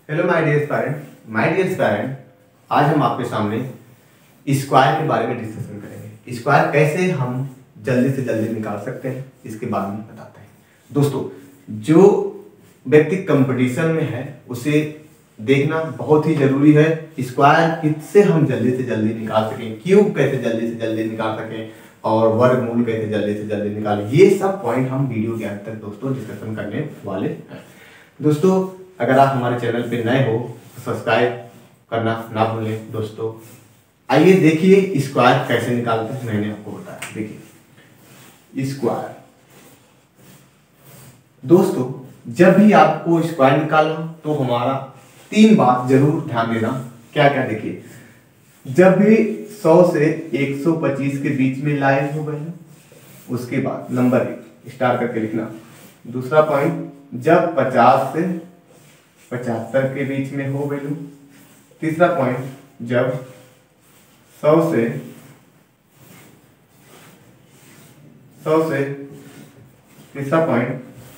Hello my dear parent, आज हम आपके सामने स्क्वायर के बारे में डिस्कशन करेंगे। स्क्वायर कैसे हम जल्दी से जल्दी निकाल सकते हैं इसके बारे में बताते हैं। दोस्तों, जो व्यक्ति कंपटीशन में है उसे देखना बहुत ही जरूरी है। स्क्वायर किससे हम जल्दी से जल्दी निकाल सकें, क्यूब कैसे जल्दी से जल्दी निकाल सकें और वर्गमूल कैसे जल्दी से जल्दी निकालें, ये सब पॉइंट हम वीडियो के अंत तक दोस्तों डिस्कशन करने वाले हैं। दोस्तों, अगर आप हमारे चैनल पे नए हो तो सब्सक्राइब करना ना भूलें। दोस्तों आइए देखिए स्क्वायर कैसे निकालते हैं। मैंने आपको बताया, देखिए स्क्वायर। दोस्तों, जब भी आपको स्क्वायर निकालना तो हमारा 3 बात जरूर ध्यान देना। क्या क्या, देखिए, जब भी 100 से 125 के बीच में लाइन हो गए, उसके बाद नंबर 1 स्टार्ट करके लिखना। दूसरा पॉइंट, जब 50 से 75 के बीच में हो वैल्यू। तीसरा पॉइंट, जब 100 से तीसरा पॉइंट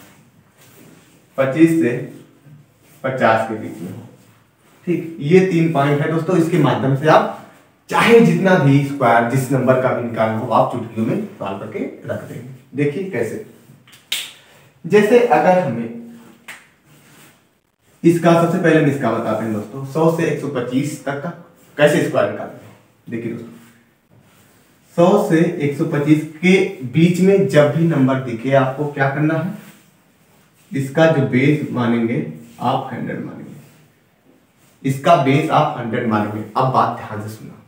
25 से 50 के बीच में हो। ठीक, ये 3 पॉइंट है दोस्तों। इसके माध्यम से आप चाहे जितना भी स्क्वायर जिस नंबर का भी निकालना हो आप चुटकियों में निकाल करके रख देंगे। देखिए कैसे, जैसे अगर हमें इसका सबसे पहले हम इसका बताते हैं दोस्तों। 100 से 125 तक का कैसे स्क्वायर निकालते हैं। देखिए दोस्तों, 100 से 125 के बीच में जब भी नंबर दिखे आपको क्या करना है, इसका जो बेस मानेंगे आप 100 मानेंगे, इसका बेस आप 100 मानेंगे। अब बात ध्यान से सुना,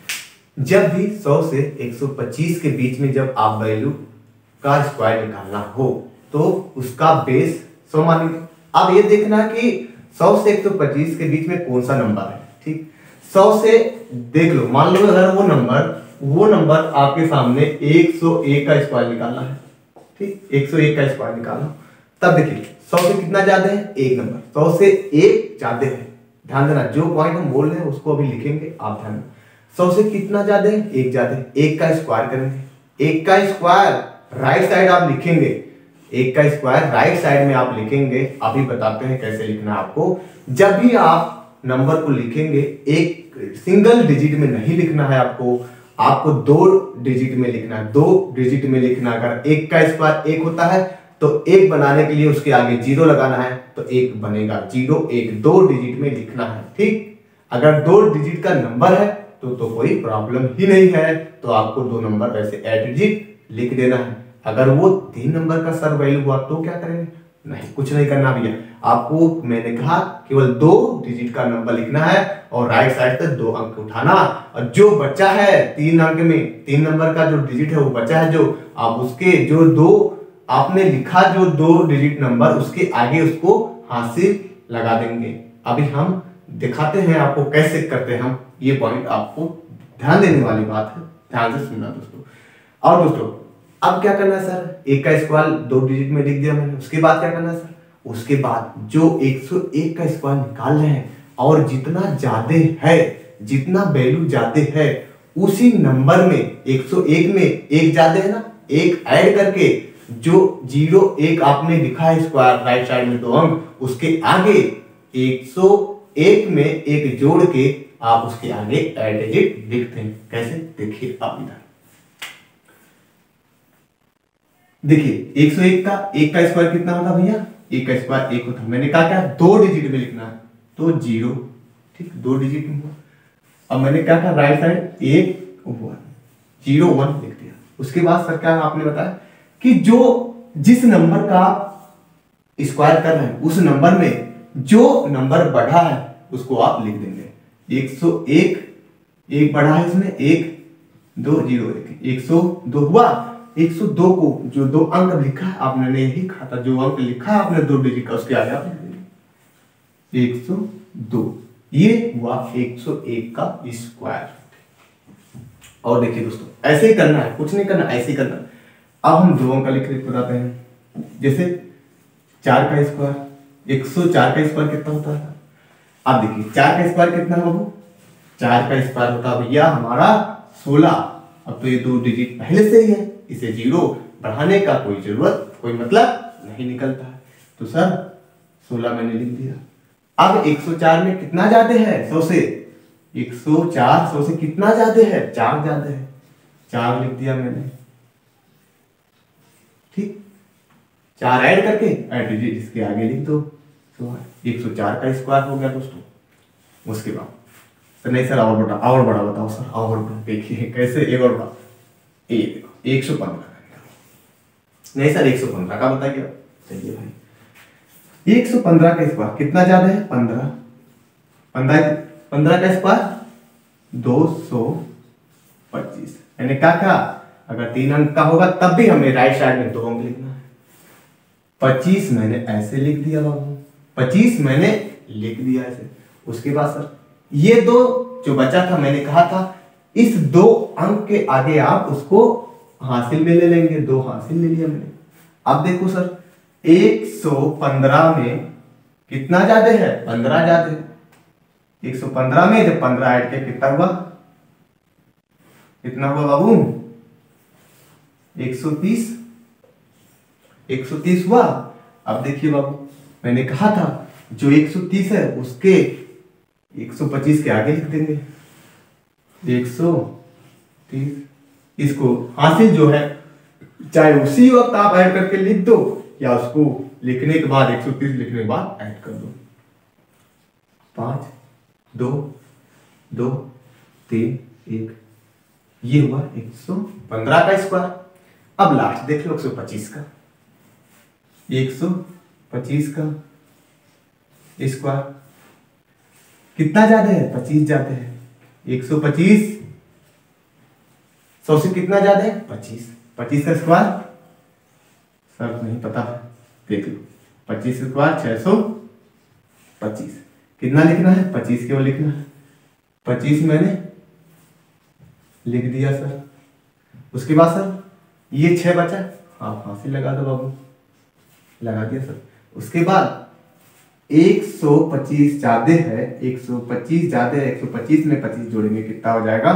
जब भी 100 से 125 के बीच में जब आप वैल्यू का स्क्वायर निकालना हो तो उसका बेस 100 मानेंगे। अब ये देखना कि 100 से 125 के बीच में कौन सा नंबर है। ठीक, 100 से देख लो, मान लो अगर वो नंबर आपके सामने 101 का स्क्वायर निकालना है। ठीक, 101 का स्क्वायर निकालना, तब देखिए 100 से कितना ज्यादा है, एक नंबर। 100 से 1 ज्यादा है, ध्यान देना। जो पॉइंट हम बोल रहे हैं उसको अभी लिखेंगे आप, ध्यान देना। 100 से कितना ज्यादा है, 1 ज्यादा है। 1 का स्क्वायर करेंगे। 1 का स्क्वायर राइट साइड आप लिखेंगे, 1 का स्क्वायर राइट साइड में आप लिखेंगे। अभी बताते हैं कैसे लिखना है आपको। जब भी आप नंबर को लिखेंगे एक सिंगल डिजिट में नहीं लिखना है आपको 2 डिजिट में लिखना है। 2 डिजिट में लिखना। अगर 1 का स्क्वायर 1 होता है तो 1 बनाने के लिए उसके आगे 0 लगाना है तो 1 बनेगा। 0 1 2 डिजिट में लिखना है। ठीक, अगर 2 डिजिट का नंबर है तो कोई प्रॉब्लम ही नहीं है, तो आपको 2 नंबर वैसे एट डिजिट लिख देना है। अगर वो 3 नंबर का सर वैल्यू हुआ तो क्या करेंगे, नहीं कुछ नहीं करना भैया। आपको मैंने कहा केवल 2 डिजिट का नंबर लिखना है और राइट साइड तक 2 अंक उठाना, और जो बचा है 3 अंक में 3 नंबर का जो डिजिट है वो बचा है, जो आप उसके जो 2 आपने लिखा जो 2 डिजिट नंबर उसके आगे उसको हासिल लगा देंगे। अभी हम दिखाते हैं आपको कैसे करते हैं हम। ये पॉइंट आपको ध्यान देने वाली बात है, ध्यान से सुनना दोस्तों। और दोस्तों अब क्या करना है सर, 1 का स्क्वायर 2 डिजिट में लिख दिया मैंने। उसके बाद क्या करना है सर, उसके बाद जो 101 का स्क्वायर निकाल रहे हैं और जितना ज्यादा है, जितना वैल्यू ज्यादा है उसी नंबर में 101 में 1 ज्यादा है ना, 1 ऐड करके जो 01 आपने लिखा है स्क्वायर राइट साइड में 2 अंक, उसके आगे 101 में 1 जोड़ के आप उसके आगे ऐड डिजिट लिखते हैं। कैसे, देखिए आप इधर देखिए 101 का 1 का स्क्वायर कितना होता भैया, 1 का स्क्वायर 1 होता। मैंने कहा क्या 2 डिजिट में लिखना है तो 0। ठीक, 2 डिजिट में हुआ। अब मैंने क्या कहा राइट साइड 1 1 0 1 लिख दिया। उसके बाद सर क्या आपने बताया कि जो जिस नंबर का आप स्क्वायर कर रहे हैं उस नंबर में जो नंबर बढ़ा है उसको आप लिख देंगे। 101 1 बढ़ा है इसमें 1 2 0 1 102 हुआ। 102 को जो 2 अंक लिखा है आपने नहीं लिखा था, जो अंक लिखा है आपने 2 डिजिट का उसके आगे आप लिख देंगे 102। ये हुआ 101 का स्क्वायर। और देखिए दोस्तों ऐसे ही करना है, कुछ नहीं करना, ऐसे ही करना है। अब हम 2 अंक लिख बताते हैं। जैसे 4 का स्क्वायर 104 का स्क्वायर कितना होता है। अब देखिए 4 का स्क्वायर कितना है बाबू, 4 का स्क्वायर होता है भैया हमारा 16। अब तो ये 2 डिजिट पहले से ही है, इसे 0 बढ़ाने का कोई मतलब नहीं निकलता है। तो सर 16 मैंने लिख दिया। अब 104 में कितना ज्यादा है 100 से? 104 100 से कितना ज्यादा है? 4 ज्यादा है, 4 लिख दिया मैंने। ठीक, 4 ऐड करके ऐड लीजिए, इसके आगे लिख दो। तो 104 का स्क्वायर हो गया दोस्तों। उसके बाद तो नहीं सर और बड़ा बताओ सर, और बड़ा देखिए कैसे, एक और बड़ा, 115 नहीं सर 115 का बताइए। चलिए भाई 115 का स्क्वायर कितना ज्यादा है? 15 15 15 का स्क्वायर 225। मैंने क्या कहा, अगर 3 अंक का होगा तब भी हमें राइट साइड में 2 अंक लिखना है। 25 मैंने ऐसे लिख दिया बाबू, 25 मैंने लिख दिया ऐसे। उसके बाद सर ये 2 जो बचा था, मैंने कहा था इस 2 अंक के आगे आप उसको हासिल में ले लेंगे, 2 हासिल ले लिया मैंने। अब देखो सर 115 में कितना ज्यादा है? 15 ज्यादा है। 115 में जब 15 ऐड किया कितना हुआ? कितना हुआ बाबू? 130 130 हुआ। अब देखिए बाबू, मैंने कहा था जो 130 है उसके 125 के आगे लिख देंगे 130। इसको हासिल जो है चाहे उसी वक्त आप ऐड करके लिख दो या उसको लिखने के बाद 130 लिखने के बाद ऐड कर दो। 5 2 2 3 1, ये हुआ 115 का स्क्वायर। अब लास्ट देख लो 125 का, 125 का स्क्वायर कितना ज्यादा है? 25 ज्यादा है। 125 100 से कितना ज्यादा है? 25। 25 का स्क्वायर सर नहीं पता, देख लो 25 स्क्वायर 625। कितना लिखना है? 25 केवल लिखना है। 25 मैंने लिख दिया सर। उसके बाद सर ये 6 बचा, आप फांसी लगा दो बाबू, लगा दिया सर। उसके बाद 125 ज्यादा है, 125 ज्यादा है, 125 में 25 जोड़ेंगे कितना हो जाएगा?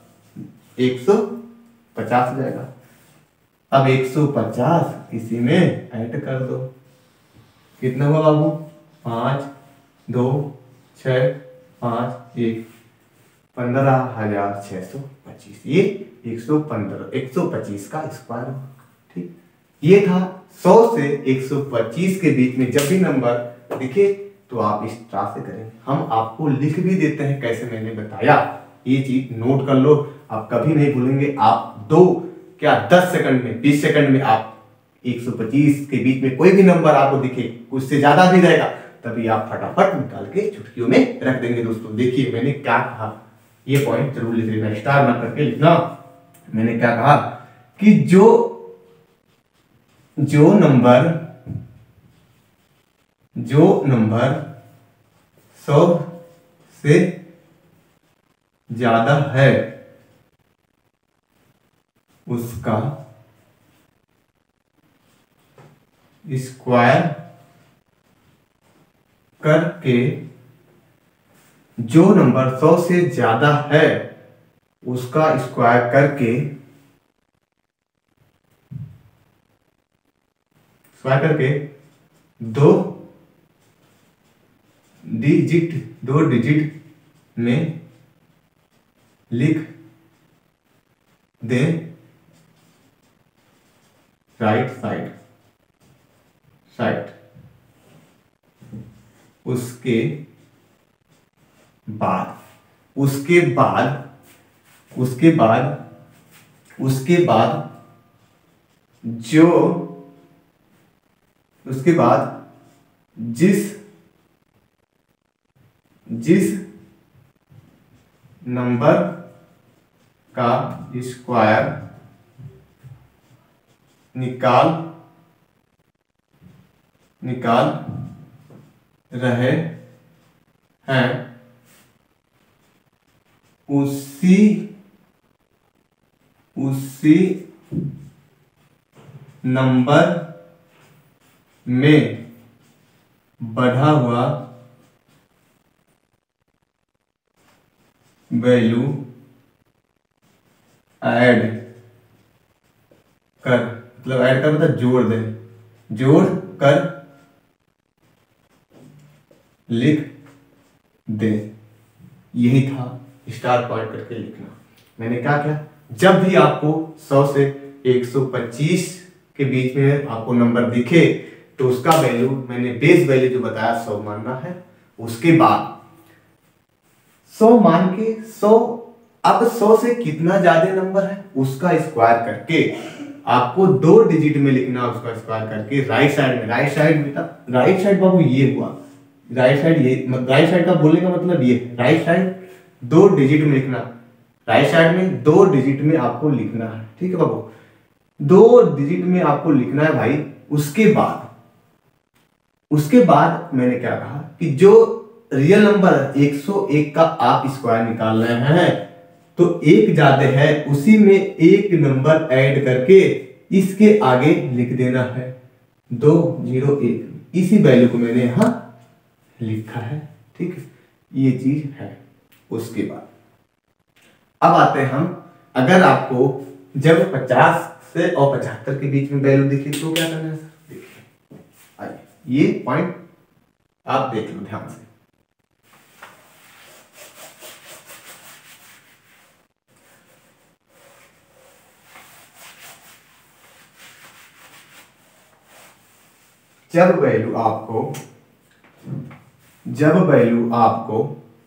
150 हो जाएगा। अब 150 इसी में ऐड कर दो, कितना हुआ बाबू? 5 2 6 5 1, 15,625। ये 125 का स्क्वायर। ठीक, ये था 100 से 125 के बीच में जब भी नंबर दिखे तो आप इस तरह से करें। हम आपको लिख भी देते हैं कैसे, मैंने बताया, ये चीज नोट कर लो, आप कभी नहीं भूलेंगे। आप 10 सेकंड में 20 सेकंड में आप 125 के बीच में कोई भी नंबर आपको दिखे, उससे ज्यादा भी रहेगा, तभी आप फटाफट निकाल के चुटकियों में रख देंगे। दोस्तों देखिए मैंने क्या कहा, ये पॉइंट जरूर लिख लेना, स्टार ना करके लिखना। मैंने क्या कहा कि जो नंबर 100 से ज्यादा है उसका स्क्वायर करके, जो नंबर 100 से ज्यादा है उसका स्क्वायर करके, दो डिजिट में लिख दे राइट साइड। उसके बाद जिस नंबर का स्क्वायर निकाल रहे हैं उसी नंबर में बढ़ा हुआ वैल्यू ऐड कर, मतलब ऐड कर मतलब जोड़ कर लिख दें। यही था स्टार पॉइंट करके लिखना। मैंने क्या किया, जब भी आपको 100 से 125 के बीच में आपको नंबर दिखे तो उसका वैल्यू, मैंने बेस वैल्यू जो बताया 100 मानना है। उसके बाद 100 मान के 100, अब 100 से कितना ज्यादा नंबर है उसका स्क्वायर करके आपको 2 डिजिट में लिखना, उसका स्क्वायर करके राइट साइड बाबू ये हुआ, राइट साइड का बोलने का मतलब ये, राइट साइड 2 डिजिट में लिखना, राइट साइड में 2 डिजिट में आपको लिखना है। ठीक है बाबू, 2 डिजिट में आपको लिखना है भाई। उसके बाद मैंने क्या कहा कि जो रियल नंबर 101 का आप स्क्वायर निकाल रहे हैं तो एक ज्यादा है, उसी में एक नंबर ऐड करके इसके आगे लिख देना है 201। इसी वैल्यू को मैंने यहां लिखा है। ठीक है, ये चीज है। उसके बाद अब आते हैं हम, अगर आपको जब 50 से और 75 के बीच में वैल्यू दिखे तो क्या करना है सर? देखिए आइए, ये पॉइंट आप देख लो ध्यान से। जब वैल्यू आपको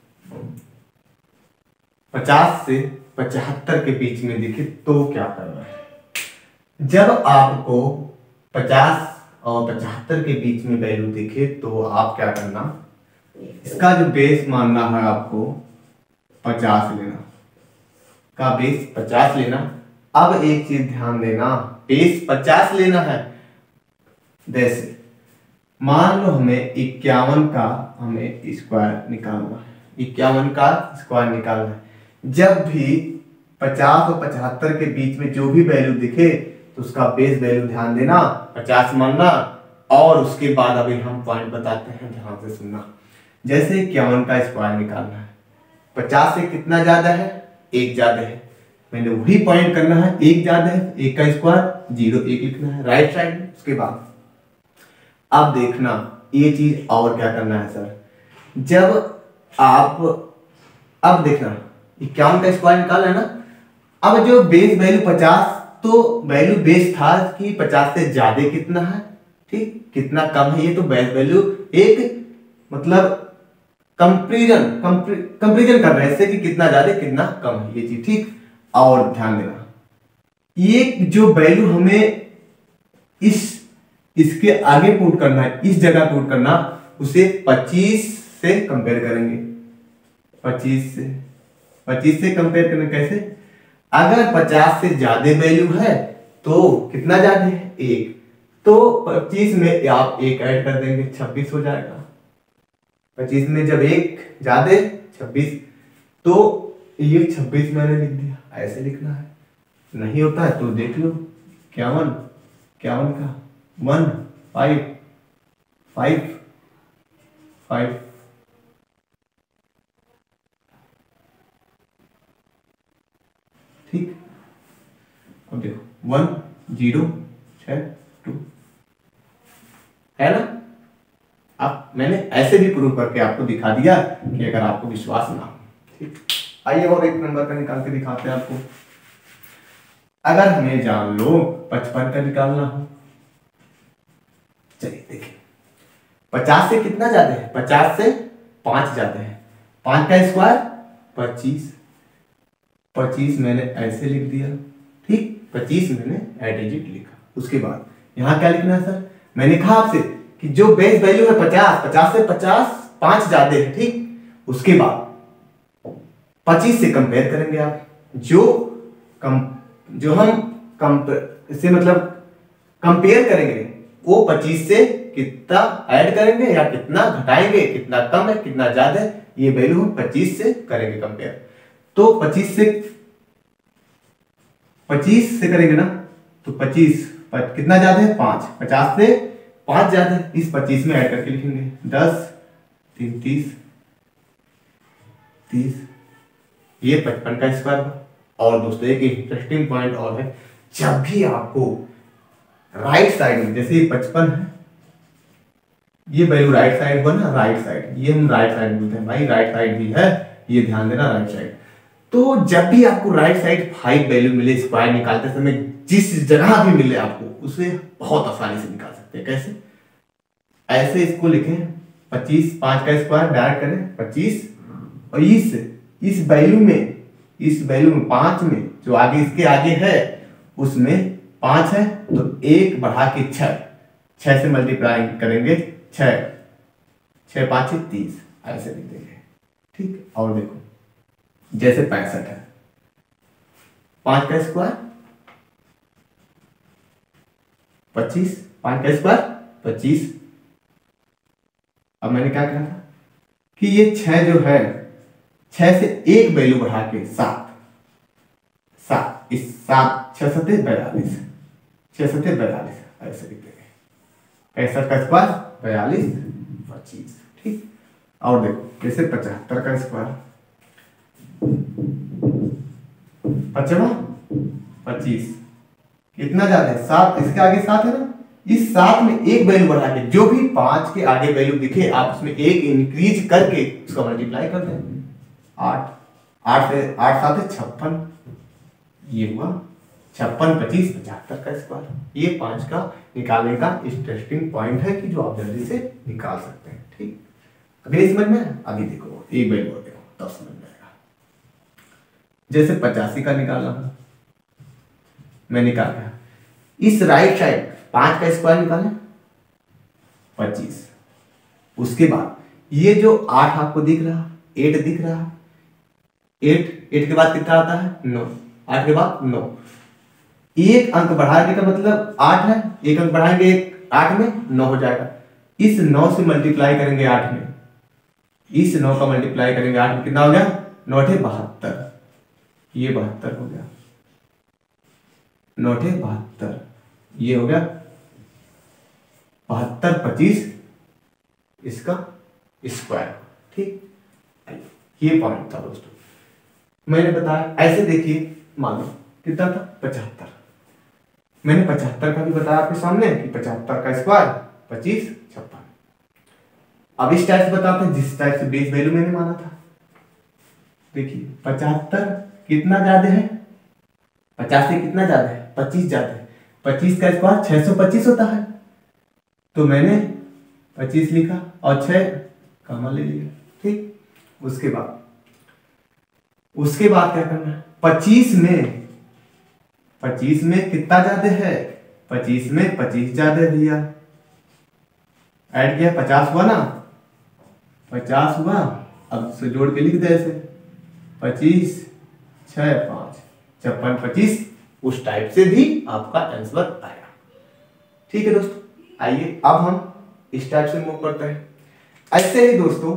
50 से 75 के बीच में दिखे तो क्या करना है? जब आपको 50 और 75 के बीच में वैल्यू दिखे तो आप क्या करना, इसका जो बेस मानना है आपको 50 लेना, का बेस 50 लेना। अब एक चीज ध्यान देना, बेस 50 लेना है। जैसे मान लो हमें 51 का हमें स्क्वायर निकालना है, 51 का स्क्वायर निकालना है। जब भी 50 और 75 के बीच में जो भी वैल्यू दिखे तो उसका बेस वैल्यू ध्यान देना 50 मानना। और उसके बाद अभी हम पॉइंट बताते हैं, ध्यान से सुनना। जैसे 51 का स्क्वायर निकालना है, 50 से कितना ज्यादा है? 1 ज्यादा है। मैंने वही पॉइंट करना है, 1 ज्यादा है, 1 का स्क्वायर 0 1 लिखना है राइट साइड में। उसके बाद अब देखना ये चीज और क्या करना है सर, जब आप अब देखना 51 का स्क्वायर निकालना है ना। अब जो बेस वैल्यू 50, तो वैल्यू बेस था कि 50 से ज्यादा कितना है, ठीक कितना कम है, ये तो बेस वैल्यू एक मतलब कंपेरिजन कर रहे हैं इससे कि कितना ज्यादा कितना कम है, ये चीज ठीक। और ध्यान देना ये जो वैल्यू हमें इसके आगे पुट करना है, इस जगह पुट करना, उसे 25 से कंपेयर करेंगे। 25 से कंपेयर करें कैसे? अगर 50 से ज्यादा वैल्यू है तो कितना ज्यादा है? 1, तो 25 में आप 1 ऐड कर देंगे, 26 हो जाएगा। 25 में जब 1 ज्यादा 26, तो ये 26 मैंने लिख दिया। ऐसे लिखना है, नहीं होता है तो देख लो 51 का 1 5 5 5 ठीक। अब देखो 1 0 6 2 है ना। अब मैंने ऐसे भी प्रूव करके आपको दिखा दिया कि अगर आपको विश्वास ना हो, ठीक। आइए और एक नंबर का निकाल के दिखाते हैं आपको। अगर हमें जान लो 55 का निकालना हो, चलिए देखिए 50 से कितना ज्यादा है? 50 से 5 ज्यादा है। 5 का स्क्वायर 25, 25 मैंने ऐसे लिख दिया, ठीक। 25 मैंने एडिजिट लिखा। उसके बाद यहां क्या लिखना है सर? मैंने कहा आपसे कि जो बेस वैल्यू है 50 से 5 ज्यादा है, ठीक। उसके बाद 25 से कंपेयर करेंगे आप, जो हम इससे मतलब कंपेयर करेंगे वो 25 से कितना ऐड करेंगे या कितना घटाएंगे, कितना कम है कितना ज्यादा है, ये वैल्यू हम 25 से करेंगे कंपेयर। तो 25 से करेंगे ना, तो 25 कितना ज्यादा है? 5, 50 से 5 ज्यादा है, इस 25 में ऐड करके लिखेंगे 10 3 30, ये 55 का स्क्वायर। और दोस्तों एक इंटरेस्टिंग पॉइंट और है, जब भी आपको राइट साइड में, जैसे ये 55 है, ये वैल्यू राइट साइड हुआ ना, राइट साइड, ये हम राइट साइड बोलते हैं भाई, राइट साइड भी है, ये ध्यान देना राइट साइड। तो जब भी आपको राइट साइड 5 वैल्यू मिले स्क्वायर निकालते समय, जिस जगह भी मिले आपको, उसे बहुत आसानी से निकाल सकते हैं। कैसे? ऐसे इसको लिखें 25, 5 का स्क्वायर डायरेक्ट करें 25, और इस वैल्यू में 5 में जो आगे इसके आगे है उसमें 5 है, तो 1 बढ़ा के 6 से मल्टीप्लाई करेंगे, 6 5 30, ऐसे लिख देंगे। ठीक, और देखो जैसे 65 है, 5 का स्क्वायर 25, 5 का स्क्वायर 25। अब मैंने क्या कहा था कि ये 6 जो है, 6 से 1 वैल्यू बढ़ा के 7, इस 7 6 7 42, 6 7 42, ऐसे लिख देंगे। 65 का स्क्वायर 42 25। ठीक, और देखो जैसे 75 का स्क्वायर 25, कितना ज्यादा है? 7, इसके आगे 7 है ना, इस 7 में 1 वैल्यू बढ़ा के, जो भी 5 के आगे वैल्यू दिखे आप उसमें 1 इंक्रीज करके उसका मल्टीप्लाई कर दें। 8 से 8 7 है 56, ये हुआ 56 25 75 का स्क्वायर। ये 5 का निकालने का इंटरेस्टिंग पॉइंट है कि जो आप जल्दी से निकाल सकते हैं। ठीक, अभी समझ में, अभी देखो एक वैल्यू और देखो तब समझ में आएगा। जैसे 85 का निकालना है, मैं निकाल गया, इस राइट साइड 5 का स्क्वायर निकालें 25, उसके बाद ये जो 8 आपको दिख रहा, 8 दिख रहा, 8 के बाद कितना आता है? 9, 8 के बाद 9, एक अंक बढ़ाने का मतलब 8 है, एक अंक बढ़ाएंगे 8 में 9 हो जाएगा। इस 9 से मल्टीप्लाई करेंगे 8 में, इस 9 का मल्टीप्लाई करेंगे 8 में, कितना हो गया? 9 8 72, ये 72 हो गया, 9 8 72, ये हो गया 72 25 इसका स्क्वायर। ठीक, ये पॉइंट था दोस्तों, मैंने बताया। ऐसे देखिए, मान लो कितना था? 75, मैंने 75 का भी बताया आपके सामने कि 75 का स्क्वायर 25 56। अब इस टाइप से बताते हैं जिस टाइप से बेस वैल्यू मैंने माना था। देखिए 75 कितना ज्यादा है? 50 से कितना ज्यादा है? 25 ज्यादा है। 25 का स्क्वायर 625 होता है, तो मैंने 25 लिखा और 6 कॉमन ले लिया। ठीक, उसके बाद क्या करना है? 25 में कितना ज्यादा है? 25 में 25 ज्यादा है भैया, ऐड किया 50 हुआ ना, 50 हुआ। अब से जोड़ के लिख दे ऐसे 25 6 5 56 25, उस टाइप से भी आपका आंसर आएगा। ठीक है दोस्तों, आइए अब हम इस टाइप से मूव करते हैं। ऐसे ही दोस्तों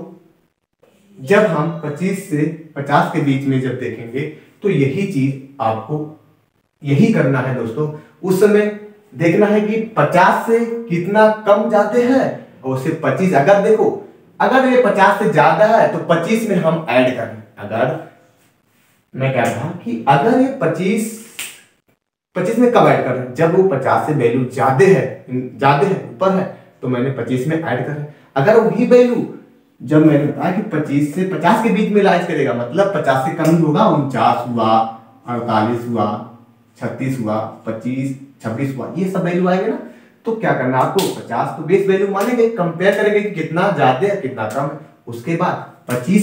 जब हम 25 से 50 के बीच में जब देखेंगे तो यही चीज आपको यही करना है दोस्तों। उस समय देखना है कि 50 से कितना कम जाते हैं और उससे 25, अगर देखो अगर ये 50 से ज्यादा है तो 25 में हम ऐड करें। अगर मैं कह रहा कि अगर ये 25 में कब ऐड करें? जब वो 50 से वैल्यू ज्यादा है ऊपर है तो मैंने 25 में ऐड करें। अगर वही वैल्यू जब मैंने बताया कि 25 से 50 के बीच में लाइज करेगा, मतलब 50 से कम होगा, 49 हुआ, 48 हुआ, 36 हुआ, 25 26 हुआ, ये सब वैल्यू आएंगे ना। तो क्या करना आपको? 50 तो बेस वैल्यू मानेंगे, कंपेयर करेंगे कि कितना ज्यादा है कितना कम है। उसके बाद 25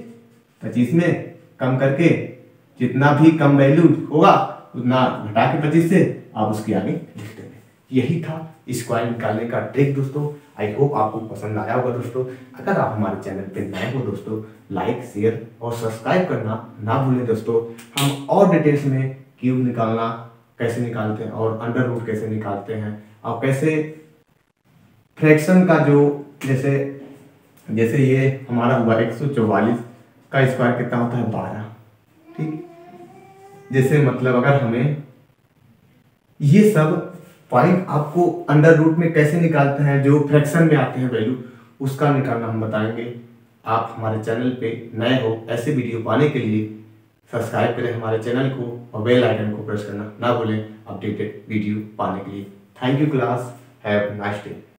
में कम करके जितना भी कम वैल्यू होगा उतना घटा के 25 से आप उसके आगे लिख देंगे। यही था स्क्वायर निकालने का ट्रिक दोस्तों। आई होप आपको पसंद आया होगा दोस्तों। अगर आप हमारे चैनल पे नए हो दोस्तों, लाइक शेयर और सब्सक्राइब करना ना भूलें दोस्तों। हम और डिटेल्स में क्यूब निकालना कैसे निकालते हैं और अंडर रूट कैसे निकालते हैं और कैसे फ्रैक्शन का जो जैसे ये हमारा हुआ 144 का स्क्वायर कितना होता है? 12। ठीक, जैसे मतलब अगर हमें ये सब पॉइंट आपको अंडर रूट में कैसे निकालते हैं, जो फ्रैक्शन में आते हैं वैल्यू, उसका निकालना हम बताएंगे। आप हमारे चैनल पे नए हो, ऐसे वीडियो पाने के लिए सब्सक्राइब करें हमारे चैनल को और बेल आइकन को प्रेस करना ना भूलें अपडेटेड वीडियो पाने के लिए। Thank you class, have nice day.